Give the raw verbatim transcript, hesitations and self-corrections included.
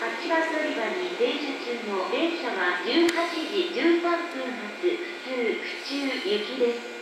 ちバス乗り場に停車中の電車はじゅうはちじじゅうさんぷん発普通府中行きです。